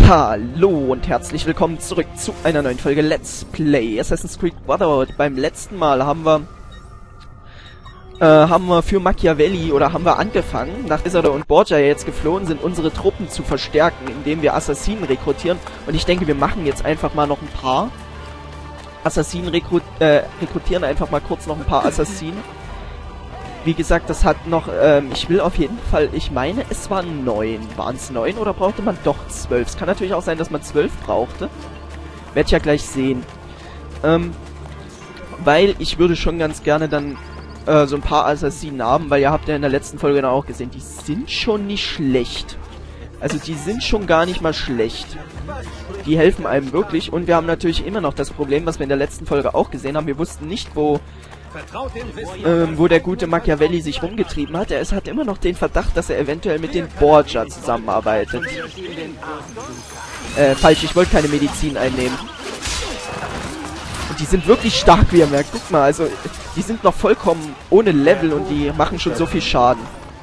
Hallo und herzlich willkommen zurück zu einer neuen Folge Let's Play Assassin's Creed Brotherhood. Beim letzten Mal haben wir für Machiavelli angefangen, nach Isolde und Borgia jetzt geflohen sind, unsere Truppen zu verstärken, indem wir Assassinen rekrutieren. Und ich denke, wir machen jetzt einfach mal noch ein paar Assassinen, rekrutieren einfach mal kurz noch ein paar Assassinen. Wie gesagt, das hat noch, ich will auf jeden Fall, ich meine, es waren 9. Waren es 9 oder brauchte man doch 12? Es kann natürlich auch sein, dass man 12 brauchte. Werde ich ja gleich sehen. Weil ich würde schon ganz gerne dann so ein paar Assassinen haben, weil ihr habt ja in der letzten Folge dann auch gesehen, die sind schon nicht schlecht. Also die sind schon gar nicht mal schlecht. Die helfen einem wirklich und wir haben natürlich immer noch das Problem, was wir in der letzten Folge auch gesehen haben. Wir wussten nicht, wo der gute Machiavelli sich rumgetrieben hat. Er hat immer noch den Verdacht, dass er eventuell mit den Borgia zusammenarbeitet. Falsch, ich wollte keine Medizin einnehmen. Und die sind wirklich stark, wie ihr merkt. Guck mal, also die sind noch vollkommen ohne Level und die machen schon so viel Schaden.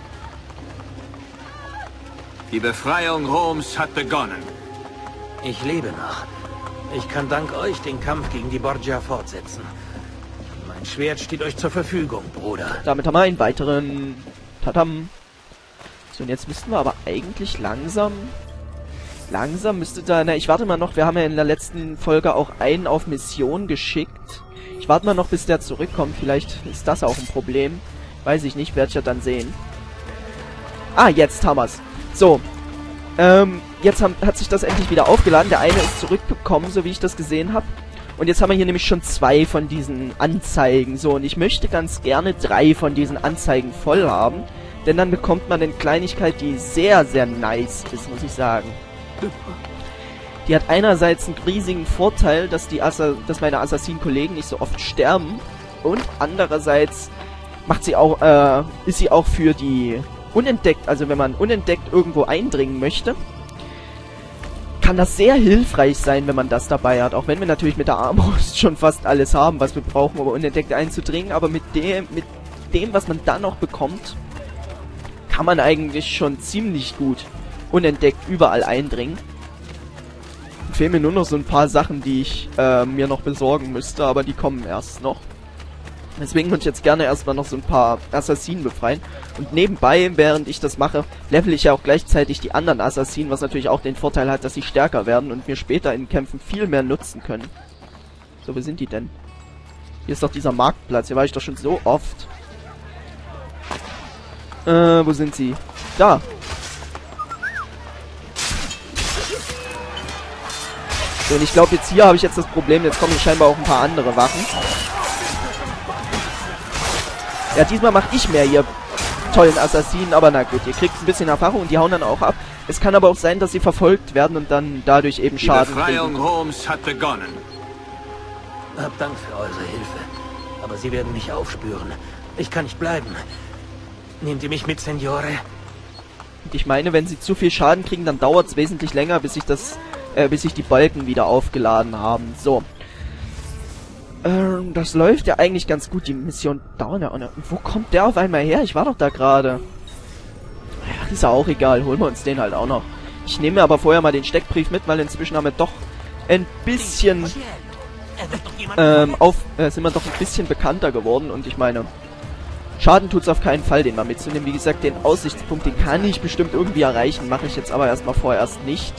Die Befreiung Roms hat begonnen. Ich lebe noch. Ich kann dank euch den Kampf gegen die Borgia fortsetzen. Mein Schwert steht euch zur Verfügung, Bruder. Damit haben wir einen weiteren. Tadam. So, und jetzt müssten wir aber eigentlich langsam müsste da... Na, ich warte mal noch. Wir haben ja in der letzten Folge auch einen auf Mission geschickt. Ich warte mal noch, bis der zurückkommt. Vielleicht ist das auch ein Problem. Weiß ich nicht. Werde ich ja dann sehen. Ah, jetzt haben wir's. So. Jetzt hat sich das endlich wieder aufgeladen. Der eine ist zurückgekommen, so wie ich das gesehen habe. Und jetzt haben wir hier nämlich schon 2 von diesen Anzeigen. So, und ich möchte ganz gerne 3 von diesen Anzeigen voll haben. Denn dann bekommt man eine Kleinigkeit, die sehr, sehr nice ist, muss ich sagen. Die hat einerseits einen riesigen Vorteil, dass meine Assassin-Kollegen nicht so oft sterben. Und andererseits ist sie auch für die unentdeckt, also wenn man unentdeckt irgendwo eindringen möchte, kann das sehr hilfreich sein, wenn man das dabei hat. Auch wenn wir natürlich mit der Armbrust schon fast alles haben, was wir brauchen, um unentdeckt einzudringen. Aber mit dem, was man dann noch bekommt, kann man eigentlich schon ziemlich gut unentdeckt überall eindringen. Fehlen mir nur noch so ein paar Sachen, die ich mir noch besorgen müsste, aber die kommen erst noch. Deswegen würde ich jetzt gerne erstmal noch so ein paar Assassinen befreien. Und nebenbei, während ich das mache, level ich ja auch gleichzeitig die anderen Assassinen, was natürlich auch den Vorteil hat, dass sie stärker werden und mir später in Kämpfen viel mehr nutzen können. So, wo sind die denn? Hier ist doch dieser Marktplatz, hier war ich doch schon so oft. Wo sind sie? Da! So, und ich glaube, jetzt hier habe ich jetzt das Problem, jetzt kommen scheinbar auch ein paar andere Wachen. Ja, diesmal mache ich mehr hier tollen Assassinen, aber na gut, ihr kriegt ein bisschen Erfahrung und die hauen dann auch ab. Es kann aber auch sein, dass sie verfolgt werden und dann dadurch eben Schaden kriegen. Die Befreiung Roms hat begonnen. Hab Dank für eure Hilfe. Aber sie werden mich aufspüren. Ich kann nicht bleiben. Nehmt ihr mich mit, Signore? Und ich meine, wenn sie zu viel Schaden kriegen, dann dauert es wesentlich länger, bis sich die Balken wieder aufgeladen haben. So. Das läuft ja eigentlich ganz gut. Die Mission dauert ja auch noch. Wo kommt der auf einmal her? Ich war doch da gerade. Ja, ist ja auch egal. Holen wir uns den halt auch noch. Ich nehme mir aber vorher mal den Steckbrief mit, weil inzwischen haben wir doch ein bisschen sind wir doch ein bisschen bekannter geworden. Und ich meine, Schaden tut's auf keinen Fall, den mal mitzunehmen. Wie gesagt, den Aussichtspunkt, den kann ich bestimmt irgendwie erreichen. Mache ich jetzt aber erstmal vorerst nicht.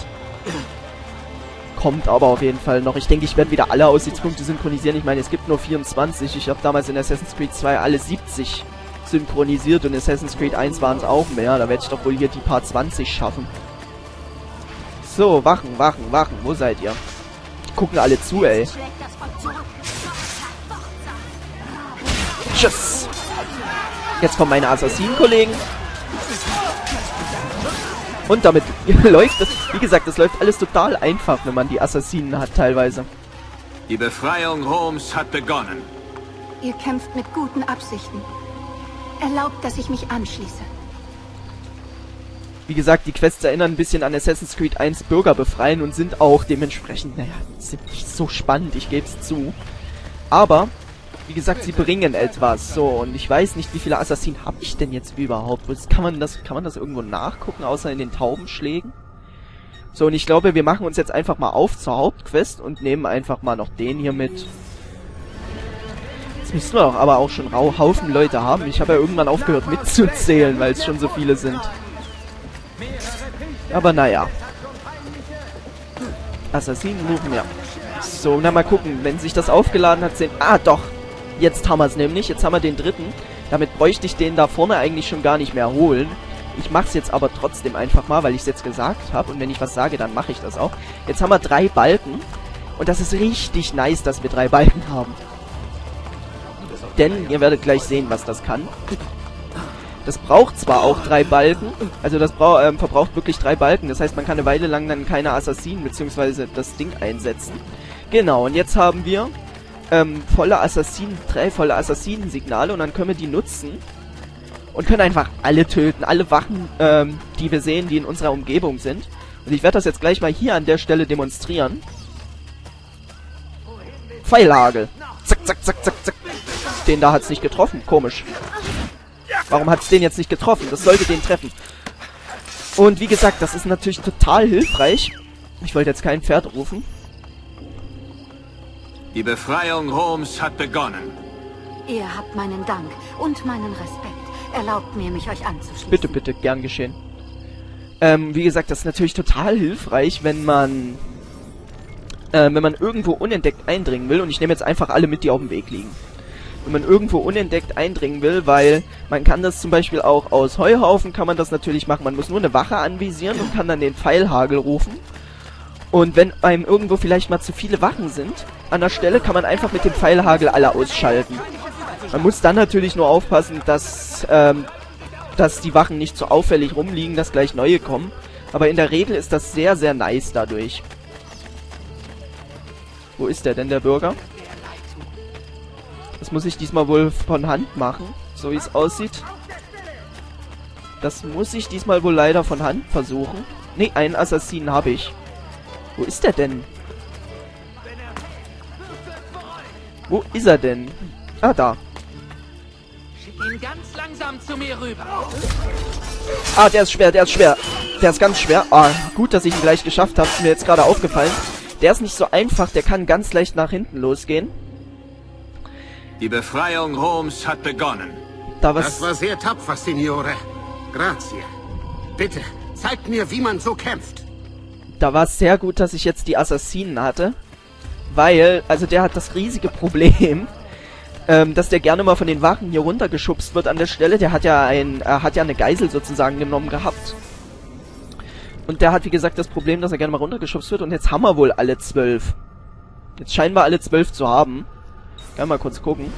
Kommt aber auf jeden Fall noch. Ich denke, ich werde wieder alle Aussichtspunkte synchronisieren. Ich meine, es gibt nur 24. Ich habe damals in Assassin's Creed 2 alle 70 synchronisiert und in Assassin's Creed 1 waren es auch mehr. Da werde ich doch wohl hier die paar 20 schaffen. So, Wachen. Wo seid ihr? Die gucken alle zu, ey. Tschüss. Jetzt kommen meine Assassinenkollegen. Und damit läuft das, wie gesagt, das läuft alles total einfach, wenn man die Assassinen hat teilweise. Die Befreiung Roms hat begonnen. Ihr kämpft mit guten Absichten. Erlaubt, dass ich mich anschließe. Wie gesagt, die Quests erinnern ein bisschen an Assassin's Creed 1 Bürger befreien und sind auch dementsprechend, naja, sind nicht so spannend, ich gebe es zu. Aber, wie gesagt, sie bringen etwas. So, und ich weiß nicht, wie viele Assassinen habe ich denn jetzt überhaupt? Kann man das irgendwo nachgucken, außer in den Taubenschlägen? So, und ich glaube, wir machen uns jetzt einfach mal auf zur Hauptquest und nehmen einfach mal noch den hier mit. Jetzt müssen wir doch aber auch schon Haufen Leute haben. Ich habe ja irgendwann aufgehört mitzuzählen, weil es schon so viele sind. Aber naja. Assassinen rufen, ja. So, na mal gucken, wenn sich das aufgeladen hat, sehen... Ah, doch! Jetzt haben wir es nämlich, jetzt haben wir den dritten. Damit bräuchte ich den da vorne eigentlich schon gar nicht mehr holen. Ich mache es jetzt aber trotzdem einfach mal, weil ich es jetzt gesagt habe. Und wenn ich was sage, dann mache ich das auch. Jetzt haben wir 3 Balken. Und das ist richtig nice, dass wir 3 Balken haben. Denn ihr werdet gleich sehen, was das kann. Das braucht zwar auch 3 Balken. Also das verbraucht wirklich 3 Balken. Das heißt, man kann eine Weile lang dann keine Assassinen bzw. das Ding einsetzen. Genau, und jetzt haben wir 3 volle Assassinen-Signale. Und dann können wir die nutzen. Und können einfach alle töten, alle Wachen, die wir sehen, die in unserer Umgebung sind. Und ich werde das jetzt gleich mal hier an der Stelle demonstrieren. Pfeilhagel. Zack, zack, zack, zack, zack. Den da hat's nicht getroffen. Komisch. Warum hat's den jetzt nicht getroffen? Das sollte den treffen. Und wie gesagt, das ist natürlich total hilfreich. Ich wollte jetzt kein Pferd rufen. Die Befreiung Homs hat begonnen. Ihr habt meinen Dank und meinen Respekt. Erlaubt mir, mich euch anzuschließen. Bitte, bitte, gern geschehen. Wie gesagt, das ist natürlich total hilfreich, wenn man irgendwo unentdeckt eindringen will. Und ich nehme jetzt einfach alle mit, die auf dem Weg liegen. Wenn man irgendwo unentdeckt eindringen will, weil man kann das zum Beispiel auch aus Heuhaufen, kann man das natürlich machen. Man muss nur eine Wache anvisieren und kann dann den Pfeilhagel rufen. Und wenn einem irgendwo vielleicht mal zu viele Wachen sind, an der Stelle kann man einfach mit dem Pfeilhagel alle ausschalten. Man muss dann natürlich nur aufpassen, dass die Wachen nicht so auffällig rumliegen, dass gleich neue kommen. Aber in der Regel ist das sehr, sehr nice dadurch. Wo ist der denn, der Bürger? Das muss ich diesmal wohl von Hand machen, so wie es aussieht. Das muss ich diesmal wohl leider von Hand versuchen. Ne, einen Assassinen habe ich. Wo ist der denn? Wo ist er denn? Ah, da. Schick ihn ganz langsam zu mir rüber. Ah, der ist schwer, der ist schwer. Der ist ganz schwer. Ah, gut, dass ich ihn gleich geschafft habe. Ist mir jetzt gerade aufgefallen. Der ist nicht so einfach, der kann ganz leicht nach hinten losgehen. Die Befreiung Homs hat begonnen. Das war sehr tapfer, Signore. Grazie. Bitte, zeigt mir, wie man so kämpft. Da war es sehr gut, dass ich jetzt die Assassinen hatte. Weil, also der hat das riesige Problem, dass der gerne mal von den Wachen hier runtergeschubst wird an der Stelle. Der hat ja eine Geisel sozusagen genommen gehabt. Und der hat, wie gesagt, das Problem, dass er gerne mal runtergeschubst wird. Und jetzt haben wir wohl alle 12. Jetzt scheinen wir alle 12 zu haben. Kann mal kurz gucken.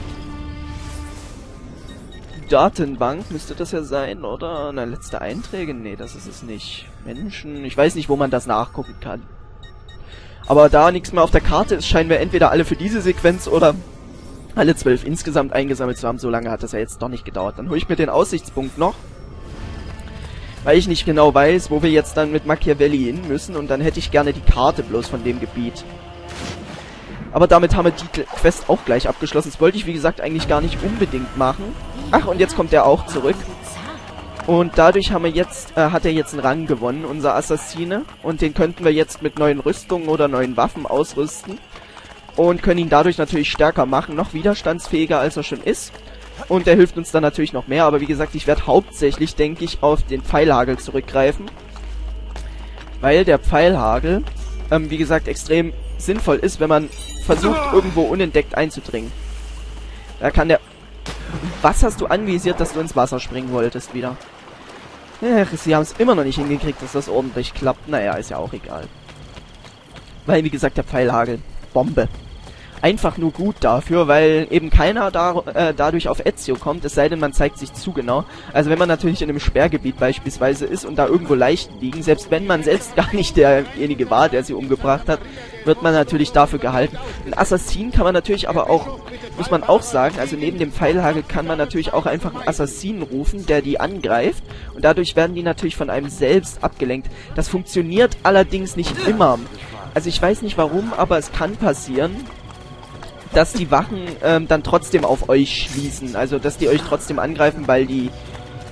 Datenbank müsste das ja sein, oder? Na, letzte Einträge? Nee, das ist es nicht. Menschen, ich weiß nicht, wo man das nachgucken kann. Aber da nichts mehr auf der Karte ist, scheinen wir entweder alle für diese Sequenz oder alle 12 insgesamt eingesammelt zu haben. So lange hat das ja jetzt doch nicht gedauert. Dann hole ich mir den Aussichtspunkt noch. Weil ich nicht genau weiß, wo wir jetzt dann mit Machiavelli hin müssen. Und dann hätte ich gerne die Karte bloß von dem Gebiet. Aber damit haben wir die Quest auch gleich abgeschlossen. Das wollte ich, wie gesagt, eigentlich gar nicht unbedingt machen. Ach, und jetzt kommt er auch zurück. Und dadurch haben wir jetzt, hat er jetzt einen Rang gewonnen, unser Assassine. Und den könnten wir jetzt mit neuen Rüstungen oder neuen Waffen ausrüsten. Und können ihn dadurch natürlich stärker machen, noch widerstandsfähiger, als er schon ist. Und er hilft uns dann natürlich noch mehr. Aber wie gesagt, ich werde hauptsächlich, denke ich, auf den Pfeilhagel zurückgreifen. Weil der Pfeilhagel, wie gesagt, extrem sinnvoll ist, wenn man versucht, irgendwo unentdeckt einzudringen. Da kann der... Was hast du anvisiert, dass du ins Wasser springen wolltest wieder? Ach, sie haben es immer noch nicht hingekriegt, dass das ordentlich klappt. Naja, ist ja auch egal. Weil, wie gesagt, der Pfeilhagel, Bombe. Einfach nur gut dafür, weil eben keiner dadurch auf Ezio kommt, es sei denn, man zeigt sich zu genau. Also wenn man natürlich in einem Sperrgebiet beispielsweise ist und da irgendwo Leichen liegen, selbst wenn man selbst gar nicht derjenige war, der sie umgebracht hat, wird man natürlich dafür gehalten. Ein Assassin kann man natürlich aber auch, muss man auch sagen, also neben dem Pfeilhagel kann man natürlich auch einfach einen Assassinen rufen, der die angreift und dadurch werden die natürlich von einem selbst abgelenkt. Das funktioniert allerdings nicht immer. Also ich weiß nicht warum, aber es kann passieren, dass die Wachen dann trotzdem auf euch schließen. Also, dass die euch trotzdem angreifen, weil die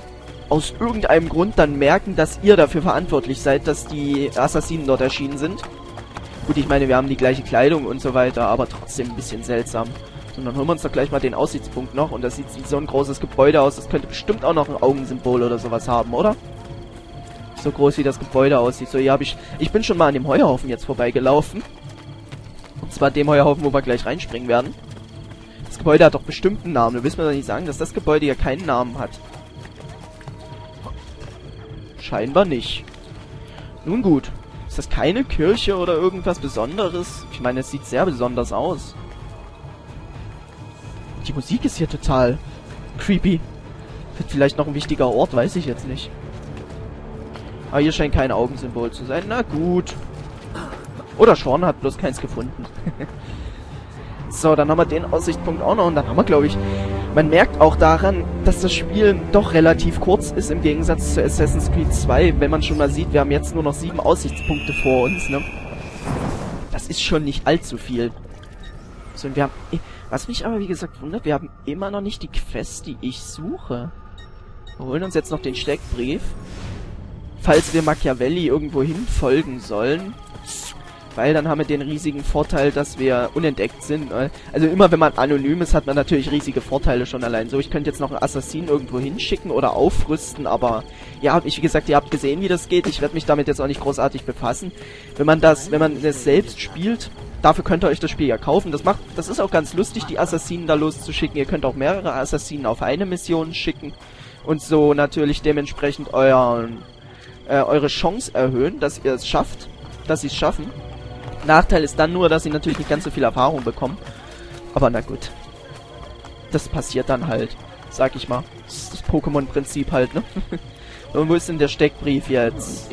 aus irgendeinem Grund dann merken, dass ihr dafür verantwortlich seid, dass die Assassinen dort erschienen sind. Gut, ich meine, wir haben die gleiche Kleidung und so weiter, aber trotzdem ein bisschen seltsam. So, dann holen wir uns doch gleich mal den Aussichtspunkt noch. Und das sieht wie so ein großes Gebäude aus. Das könnte bestimmt auch noch ein Augensymbol oder sowas haben, oder? So groß wie das Gebäude aussieht. So, hier habe ich bin schon mal an dem Heuhaufen jetzt vorbeigelaufen. Und zwar dem Heuhaufen, wo wir gleich reinspringen werden. Das Gebäude hat doch bestimmt einen Namen. Du willst mir doch nicht sagen, dass das Gebäude hier keinen Namen hat. Scheinbar nicht. Nun gut. Ist das keine Kirche oder irgendwas Besonderes? Ich meine, es sieht sehr besonders aus. Die Musik ist hier total creepy. Wird vielleicht noch ein wichtiger Ort, weiß ich jetzt nicht. Aber hier scheint kein Augensymbol zu sein. Na gut. Oder Sean hat bloß keins gefunden. So, dann haben wir den Aussichtspunkt auch noch. Und dann haben wir, glaube ich... Man merkt auch daran, dass das Spiel doch relativ kurz ist im Gegensatz zu Assassin's Creed 2. Wenn man schon mal sieht, wir haben jetzt nur noch 7 Aussichtspunkte vor uns, ne? Das ist schon nicht allzu viel. So, und wir haben... Was mich aber, wie gesagt, wundert, wir haben immer noch nicht die Quest, die ich suche. Wir holen uns jetzt noch den Steckbrief. Falls wir Machiavelli irgendwo hin folgen sollen. Weil dann haben wir den riesigen Vorteil, dass wir unentdeckt sind. Also immer wenn man anonym ist, hat man natürlich riesige Vorteile schon allein. So, ich könnte jetzt noch einen Assassinen irgendwo hinschicken oder aufrüsten, aber ja, wie gesagt, ihr habt gesehen, wie das geht. Ich werde mich damit jetzt auch nicht großartig befassen. Wenn man das selbst spielt, dafür könnt ihr euch das Spiel ja kaufen. Das ist auch ganz lustig, die Assassinen da loszuschicken. Ihr könnt auch mehrere Assassinen auf eine Mission schicken und so natürlich dementsprechend eure Chance erhöhen, dass ihr es schafft, dass sie es schaffen. Nachteil ist dann nur, dass sie natürlich nicht ganz so viel Erfahrung bekommen. Aber na gut. Das passiert dann halt, sag ich mal. Das ist das Pokémon-Prinzip halt, ne? Und wo ist denn der Steckbrief jetzt?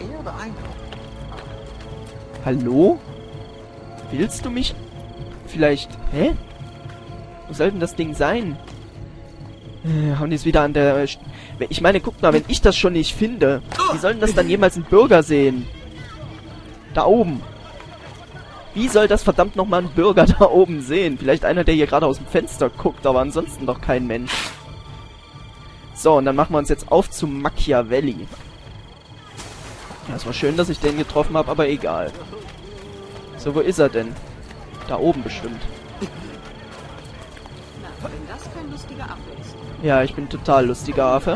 Hallo? Willst du mich vielleicht... Hä? Wo soll denn das Ding sein? Haben die es wieder an der... Ich meine, guck mal, wenn ich das schon nicht finde, wie soll denn das dann jemals ein Bürger sehen? Da oben. Wie soll das verdammt nochmal ein Bürger da oben sehen? Vielleicht einer, der hier gerade aus dem Fenster guckt, aber ansonsten doch kein Mensch. So, und dann machen wir uns jetzt auf zu Machiavelli. Ja, es war schön, dass ich den getroffen habe, aber egal. So, wo ist er denn? Da oben bestimmt. Ja, ich bin total lustiger Affe.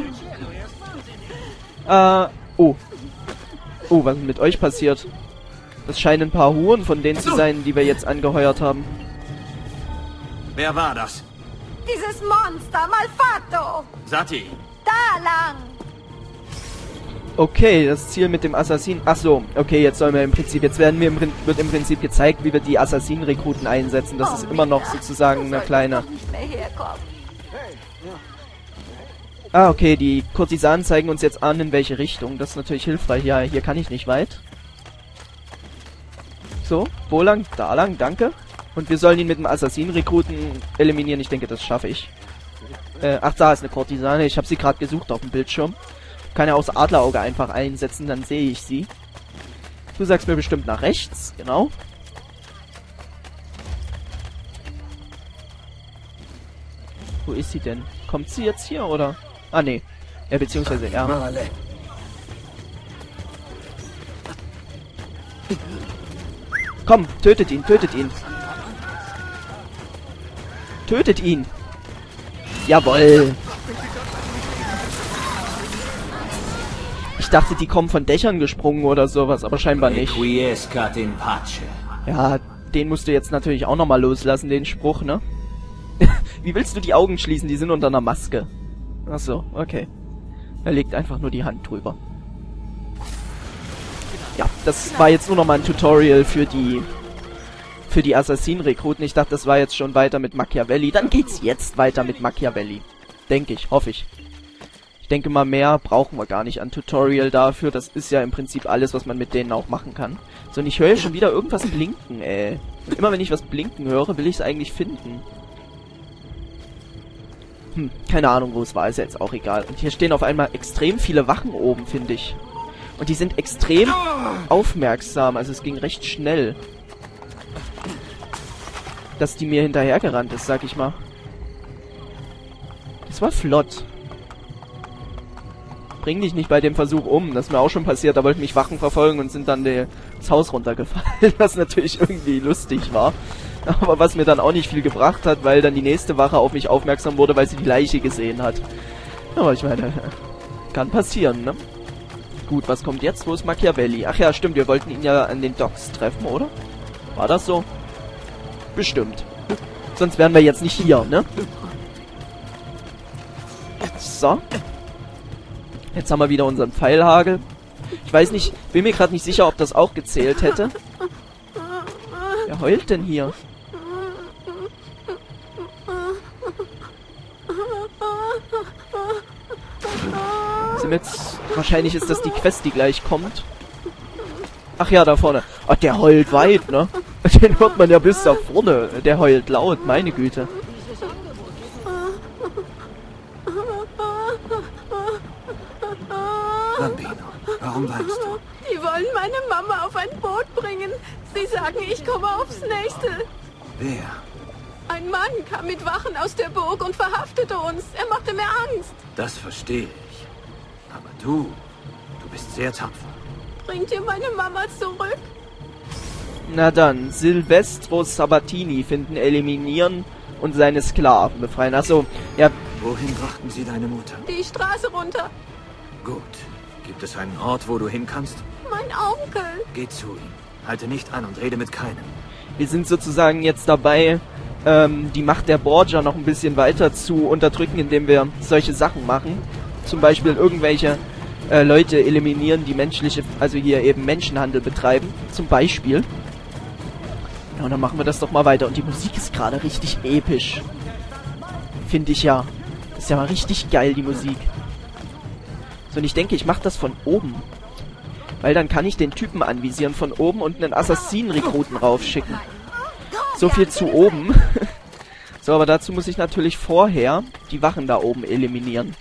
Oh. Oh, was ist mit euch passiert? Das scheinen ein paar Huren von denen zu sein, die wir jetzt angeheuert haben. Wer war das? Dieses Monster, Malfatto! Sati. Da lang! Okay, das Ziel mit dem Assassin... Ach so, okay, jetzt sollen wir im Prinzip... Jetzt wird im Prinzip gezeigt, wie wir die Assassinenrekruten einsetzen. Das ist immer noch sozusagen eine kleine... Ah, okay, die Kurtisanen zeigen uns jetzt an, in welche Richtung. Das ist natürlich hilfreich. Ja, hier kann ich nicht weit. So, wo lang? Da lang, danke. Und wir sollen ihn mit dem Assassinenrekruten eliminieren. Ich denke, das schaffe ich. Ach, da ist eine Kurtisane. Ich habe sie gerade gesucht auf dem Bildschirm. Kann ja aus Adlerauge einfach einsetzen, dann sehe ich sie. Du sagst mir bestimmt nach rechts, genau. Wo ist sie denn? Kommt sie jetzt hier, oder? Ah, nee. Ja, beziehungsweise ja. Komm, tötet ihn, tötet ihn. Tötet ihn. Jawoll. Ich dachte, die kommen von Dächern gesprungen oder sowas, aber scheinbar nicht. Ja, den musst du jetzt natürlich auch nochmal loslassen, den Spruch, ne? Wie willst du die Augen schließen? Die sind unter einer Maske. Ach so, okay. Er legt einfach nur die Hand drüber. Ja, das war jetzt nur nochmal ein Tutorial für die Assassinenrekruten. Ich dachte, das war jetzt schon weiter mit Machiavelli. Dann geht's jetzt weiter mit Machiavelli. Denke ich, hoffe ich. Ich denke mal, mehr brauchen wir gar nicht an Tutorial dafür. Das ist ja im Prinzip alles, was man mit denen auch machen kann. So, und ich höre schon wieder irgendwas blinken, ey. Und immer wenn ich was blinken höre, will ich es eigentlich finden. Keine Ahnung, wo es war, ist ja jetzt auch egal. Und hier stehen auf einmal extrem viele Wachen oben, finde ich. Und die sind extrem aufmerksam, also es ging recht schnell. Dass die mir hinterhergerannt ist, sag ich mal. Das war flott. bring dich nicht bei dem Versuch um. Das ist mir auch schon passiert. Da wollten mich Wachen verfolgen und sind dann das Haus runtergefallen, was natürlich irgendwie lustig war. Aber was mir dann auch nicht viel gebracht hat, weil dann die nächste Wache auf mich aufmerksam wurde, weil sie die Leiche gesehen hat. Aber ich meine, kann passieren, ne? Gut, was kommt jetzt? Wo ist Machiavelli? Ach ja, stimmt, wir wollten ihn ja an den Docks treffen, oder? War das so? Bestimmt. Sonst wären wir jetzt nicht hier, ne? So. Jetzt haben wir wieder unseren Pfeilhagel. Ich weiß nicht, bin mir gerade nicht sicher, ob das auch gezählt hätte. Wer heult denn hier? Wahrscheinlich ist das die Quest, die gleich kommt. Ach ja, da vorne. Ach, der heult weit, ne? Den hört man ja bis da vorne. Der heult laut, meine Güte. Bambino, warum weinst du? Die wollen meine Mama auf ein Boot bringen. Sie sagen, ich komme aufs nächste. Wer? Ein Mann kam mit Wachen aus der Burg und verhaftete uns. Er machte mir Angst. Das verstehe ich. Aber du bist sehr tapfer. Bringt ihr meine Mama zurück? Na dann, Silvestro Sabatini finden, eliminieren und seine Sklaven befreien. Achso, ja. Wohin brachten sie deine Mutter? Die Straße runter. Gut. Gibt es einen Ort, wo du hin kannst? Mein Onkel. Geh zu ihm. Halte nicht an und rede mit keinem. Wir sind sozusagen jetzt dabei, die Macht der Borgia noch ein bisschen weiter zu unterdrücken, indem wir solche Sachen machen. Zum Beispiel irgendwelche Leute eliminieren, die also hier eben Menschenhandel betreiben. Zum Beispiel. Ja, und dann machen wir das doch mal weiter. Und die Musik ist gerade richtig episch. Finde ich ja. Das ist ja mal richtig geil, die Musik. So, und ich denke, ich mache das von oben. Weil dann kann ich den Typen anvisieren von oben und einen Assassinen-Rekruten raufschicken. So viel zu oben. So, aber dazu muss ich natürlich vorher die Wachen da oben eliminieren.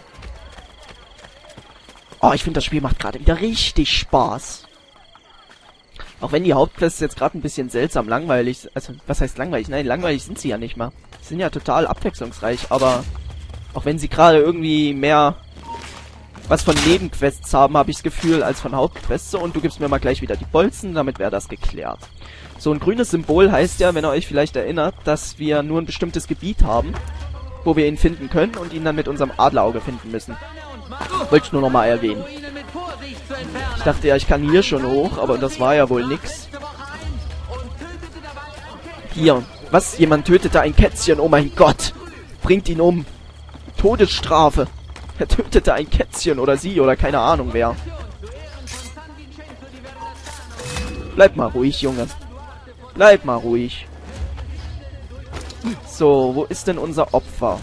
Oh, ich finde, das Spiel macht gerade wieder richtig Spaß. Auch wenn die Hauptquests jetzt gerade ein bisschen seltsam langweilig... Also, was heißt langweilig? Nein, langweilig sind sie ja nicht mal. Sie sind ja total abwechslungsreich, aber... Auch wenn sie gerade irgendwie mehr... was von Nebenquests haben, habe ich das Gefühl, als von Hauptquests. So, und du gibst mir mal gleich wieder die Bolzen, damit wäre das geklärt. So, ein grünes Symbol heißt ja, wenn ihr euch vielleicht erinnert, dass wir nur ein bestimmtes Gebiet haben, wo wir ihn finden können und ihn dann mit unserem Adlerauge finden müssen. Wollte ich nur nochmal erwähnen. Ich dachte ja, ich kann hier schon hoch, aber das war ja wohl nix. Hier. Was? Jemand tötete ein Kätzchen. Oh mein Gott. Bringt ihn um. Todesstrafe. Er tötete ein Kätzchen oder sie oder keine Ahnung wer. Bleib mal ruhig, Junge. Bleib mal ruhig. So, wo ist denn unser Opfer?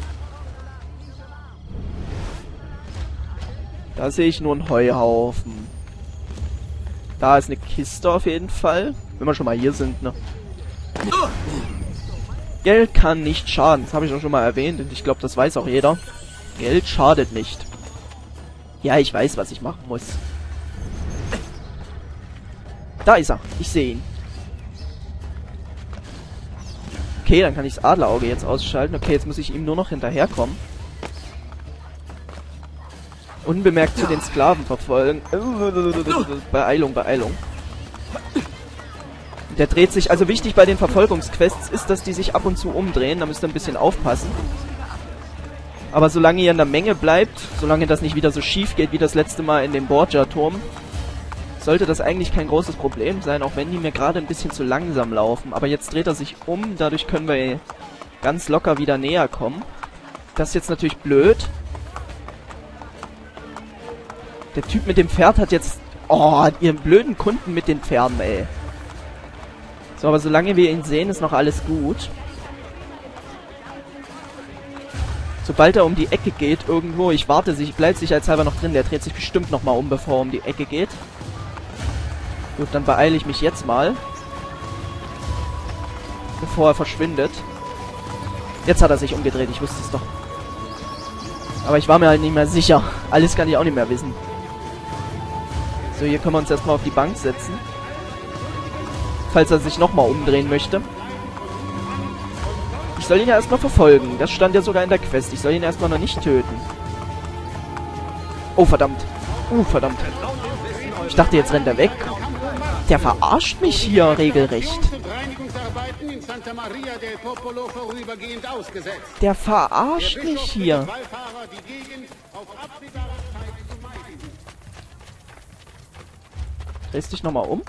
Da sehe ich nur einen Heuhaufen. Da ist eine Kiste auf jeden Fall. Wenn wir schon mal hier sind, ne? Geld kann nicht schaden. Das habe ich auch schon mal erwähnt und ich glaube, das weiß auch jeder. Geld schadet nicht. Ja, ich weiß, was ich machen muss. Da ist er. Ich sehe ihn. Okay, dann kann ich das Adlerauge jetzt ausschalten. Okay, jetzt muss ich ihm nur noch hinterherkommen. Unbemerkt zu den Sklaven verfolgen. Beeilung, Beeilung. Der dreht sich... Also wichtig bei den Verfolgungsquests ist, dass die sich ab und zu umdrehen. Da müsst ihr ein bisschen aufpassen. Aber solange ihr in der Menge bleibt, solange das nicht wieder so schief geht wie das letzte Mal in dem Borgia-Turm, sollte das eigentlich kein großes Problem sein, auch wenn die mir gerade ein bisschen zu langsam laufen. Aber jetzt dreht er sich um, dadurch können wir ganz locker wieder näher kommen. Das ist jetzt natürlich blöd. Der Typ mit dem Pferd hat jetzt... Oh, ihren blöden Kunden mit den Pferden, ey. So, aber solange wir ihn sehen, ist noch alles gut. Sobald er um die Ecke geht irgendwo, ich bleib sicherheitshalber noch drin, der dreht sich bestimmt nochmal um, bevor er um die Ecke geht. Gut, dann beeile ich mich jetzt mal. Bevor er verschwindet. Jetzt hat er sich umgedreht, ich wusste es doch. Aber ich war mir halt nicht mehr sicher. Alles kann ich auch nicht mehr wissen. So, hier können wir uns erstmal auf die Bank setzen. Falls er sich nochmal umdrehen möchte. Ich soll ihn ja erstmal verfolgen. Das stand ja sogar in der Quest. Ich soll ihn erstmal noch nicht töten. Oh, verdammt. Verdammt. Ich dachte, jetzt rennt er weg. Der verarscht mich hier regelrecht. Der verarscht mich hier. Drehst dich nochmal um.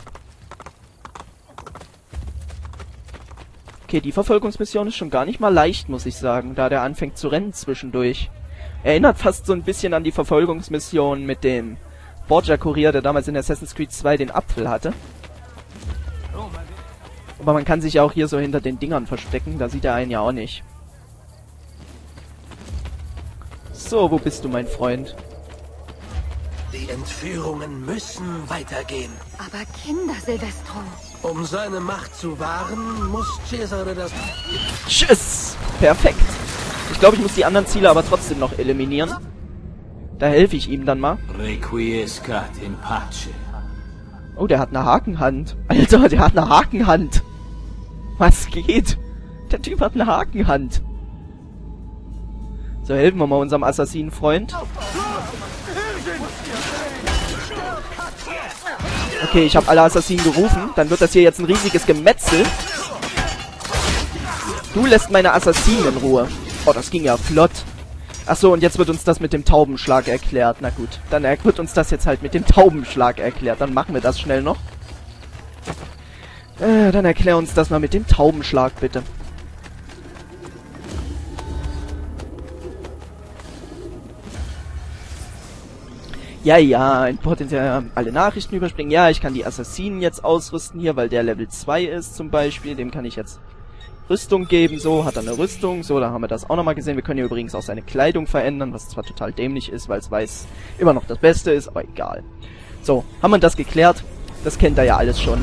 Okay, die Verfolgungsmission ist schon gar nicht mal leicht, muss ich sagen, da der anfängt zu rennen zwischendurch. Erinnert fast so ein bisschen an die Verfolgungsmission mit dem Borgia-Kurier, der damals in Assassin's Creed 2 den Apfel hatte. Aber man kann sich ja auch hier so hinter den Dingern verstecken, da sieht er einen ja auch nicht. So, wo bist du, mein Freund? Die Entführungen müssen weitergehen. Aber Kinder, Silvestro. Um seine Macht zu wahren, muss Cesare das... Tschüss! Perfekt. Ich glaube, ich muss die anderen Ziele aber trotzdem noch eliminieren. Da helfe ich ihm dann mal. Requiescat in pace. Oh, der hat eine Hakenhand. Alter, der hat eine Hakenhand. Was geht? Der Typ hat eine Hakenhand. So, helfen wir mal unserem Assassinenfreund. Okay, ich habe alle Assassinen gerufen. Dann wird das hier jetzt ein riesiges Gemetzel. Du lässt meine Assassinen in Ruhe. Oh, das ging ja flott. Achso, und jetzt wird uns das mit dem Taubenschlag erklärt. Na gut, dann wird uns das jetzt halt mit dem Taubenschlag erklärt. Dann machen wir das schnell noch. Dann erklär uns das mal mit dem Taubenschlag, bitte. Ja, ein potenziell alle Nachrichten überspringen. Ja, ich kann die Assassinen jetzt ausrüsten hier, weil der Level 2 ist zum Beispiel. Dem kann ich jetzt Rüstung geben. So, hat er eine Rüstung. So, da haben wir das auch nochmal gesehen. Wir können hier übrigens auch seine Kleidung verändern, was zwar total dämlich ist, weil es weiß immer noch das Beste ist, aber egal. So, haben wir das geklärt? Das kennt er ja alles schon.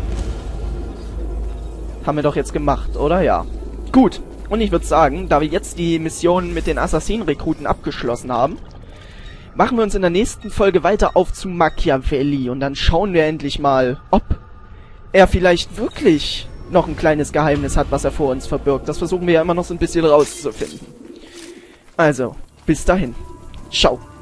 Haben wir doch jetzt gemacht, oder? Ja. Gut. Und ich würde sagen, da wir jetzt die Mission mit den Assassinenrekruten abgeschlossen haben, machen wir uns in der nächsten Folge weiter auf zu Machiavelli. Und dann schauen wir endlich mal, ob er vielleicht wirklich noch ein kleines Geheimnis hat, was er vor uns verbirgt. Das versuchen wir ja immer noch so ein bisschen rauszufinden. Also, bis dahin. Ciao.